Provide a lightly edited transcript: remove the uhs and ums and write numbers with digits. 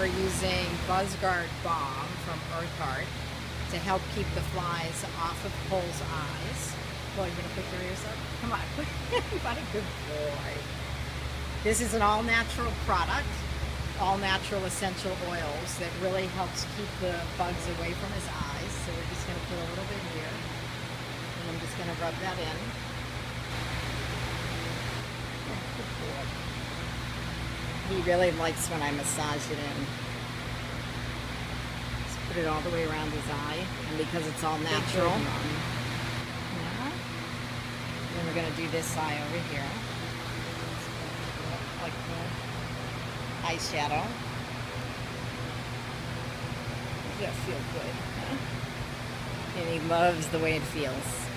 we're using BuzzGuard Balm from Earthheart to help keep the flies off of Cole's eyes. Well, you gonna put your ears up? Come on, what a good boy. This is an all-natural product, all-natural essential oils that really helps keep the bugs away from his eyes. So we're just gonna put a little bit here, and I'm just gonna rub that in. Good boy. He really likes when I massage it in. Just put it all the way around his eye, and because it's all natural. Yeah. Then we're gonna do this eye over here, like the eyeshadow. Does that feel good? Huh? And he loves the way it feels.